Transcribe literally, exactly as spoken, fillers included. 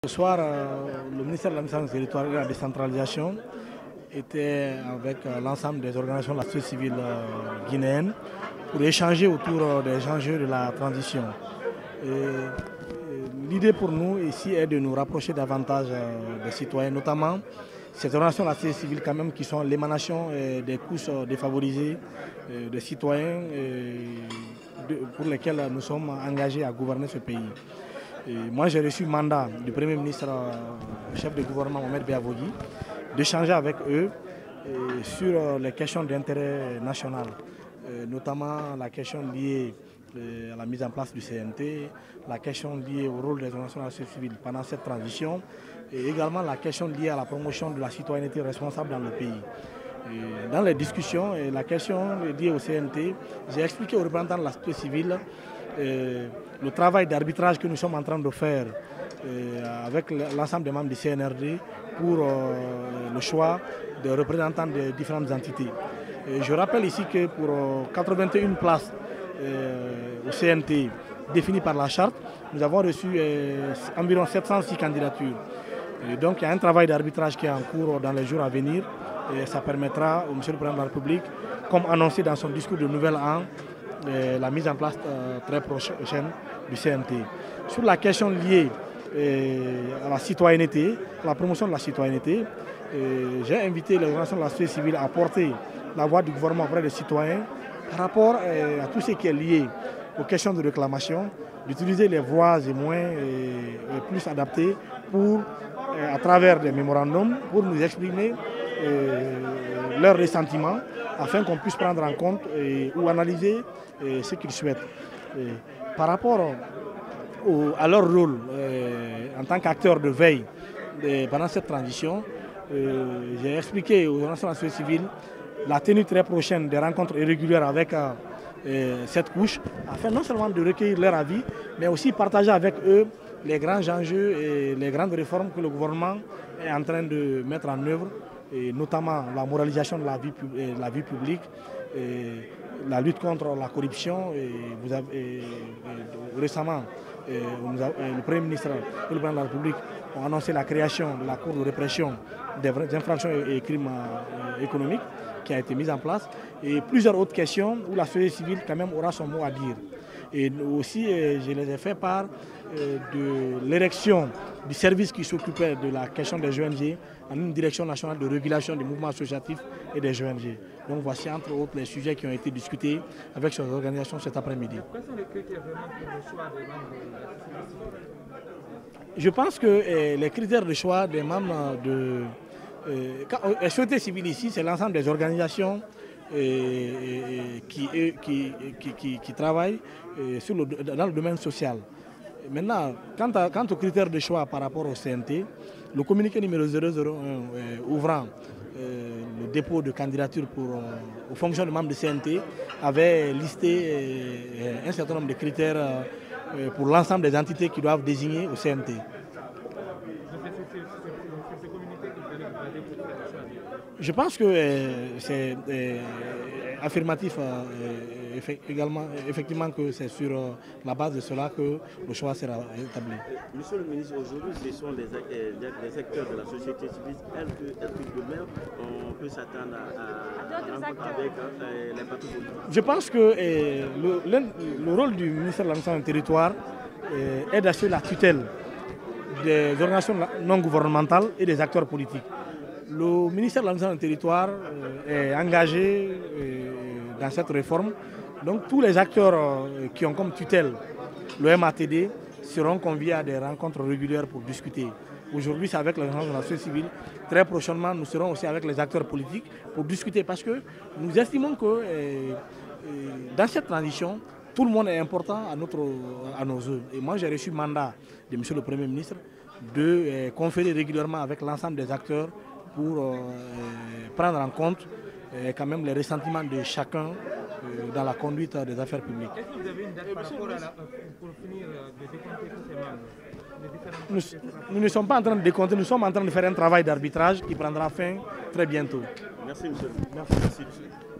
Ce soir, le ministère de l'administration territoriale et de la décentralisation était avec l'ensemble des organisations de la société civile guinéenne pour échanger autour des enjeux de la transition. L'idée pour nous ici est de nous rapprocher davantage des citoyens, notamment ces organisations de la société civile quand même qui sont l'émanation des couches défavorisées des citoyens pour lesquels nous sommes engagés à gouverner ce pays. Et moi, j'ai reçu le mandat du Premier ministre, euh, chef de gouvernement Mohamed Beavogui, d'échanger avec eux euh, sur les questions d'intérêt national, euh, notamment la question liée euh, à la mise en place du C N T, la question liée au rôle des organisations de la société civile pendant cette transition, et également la question liée à la promotion de la citoyenneté responsable dans le pays. Et dans les discussions, et la question liée au C N T, j'ai expliqué aux représentants de la société civile Euh, le travail d'arbitrage que nous sommes en train de faire euh, avec l'ensemble des membres du C N R D pour euh, le choix des représentants des différentes entités. Et je rappelle ici que pour euh, quatre-vingt-une places euh, au C N T définies par la charte, nous avons reçu euh, environ sept cent six candidatures. Et donc il y a un travail d'arbitrage qui est en cours dans les jours à venir et ça permettra au Monsieur le Président de la République, comme annoncé dans son discours de Nouvel An, la mise en place euh, très prochaine du C N T. Sur la question liée euh, à la citoyenneté, à la promotion de la citoyenneté, euh, j'ai invité les organisations de la société civile à porter la voix du gouvernement auprès des citoyens par rapport euh, à tout ce qui est lié aux questions de réclamation, d'utiliser les voies et moyens euh, plus adaptés pour, euh, à travers des mémorandums, pour nous exprimer euh, leurs ressentiments afin qu'on puisse prendre en compte et, ou analyser et, ce qu'ils souhaitent. Et, par rapport au, à leur rôle euh, en tant qu'acteurs de veille et, pendant cette transition, euh, j'ai expliqué aux organisations de la société civile la tenue très prochaine des rencontres régulières avec euh, euh, cette couche, afin non seulement de recueillir leur avis, mais aussi partager avec eux les grands enjeux et les grandes réformes que le gouvernement est en train de mettre en œuvre, et notamment la moralisation de la vie, de la vie publique, et la lutte contre la corruption. Et vous avez, et, et, récemment, et, nous a, et le Premier ministre et le Président de la République ont annoncé la création de la Cour de répression des infractions et crimes euh, économiques qui a été mise en place, et plusieurs autres questions où la société civile quand même aura son mot à dire. Et aussi, je les ai fait part de l'érection du service qui s'occupait de la question des O N G en une direction nationale de régulation des mouvements associatifs et des O N G. Donc voici entre autres les sujets qui ont été discutés avec ces organisations cet après-midi. Quels sont les critères vraiment pour le choix des membres de la société civile? Je pense que eh, les critères de choix des membres de euh, la société civile ici, c'est l'ensemble des organisations Et, et, qui, et, qui, qui, qui, qui travaillent et, sur le, dans le domaine social. Maintenant, quant, à, quant aux critères de choix par rapport au C N T, le communiqué numéro zéro zéro un euh, ouvrant euh, le dépôt de candidature pour, euh, aux fonctions de membres du C N T avait listé euh, un certain nombre de critères euh, pour l'ensemble des entités qui doivent désigner au C N T. Je pense que euh, c'est euh, affirmatif euh, eff également, effectivement que c'est sur euh, la base de cela que le choix sera établi. Monsieur le ministre, aujourd'hui ce sont les, les acteurs de la société civile. Est-ce que, est que demain on peut s'attendre à, à, à rencontrer avec euh, les partis politiques? Je pense que euh, le, le rôle du ministère de l'administration du territoire euh, est d'assurer la tutelle des organisations non gouvernementales et des acteurs politiques. Le ministère de l'administration du territoire est engagé dans cette réforme. Donc tous les acteurs qui ont comme tutelle le M A T D seront conviés à des rencontres régulières pour discuter. Aujourd'hui, c'est avec l'organisation de la société civile. Très prochainement, nous serons aussi avec les acteurs politiques pour discuter parce que nous estimons que dans cette transition, tout le monde est important à, notre, à nos œuvres. Et moi, j'ai reçu le mandat de Monsieur le Premier ministre de conférer régulièrement avec l'ensemble des acteurs pour euh, prendre en compte euh, quand même les ressentiments de chacun euh, dans la conduite des affaires publiques. Est-ce que vous avez une date par rapport à la, pour finir de décompter tous ces membres? Nous, nous ne sommes pas en train de décompter, nous sommes en train de faire un travail d'arbitrage qui prendra fin très bientôt. Merci monsieur. Merci. Merci.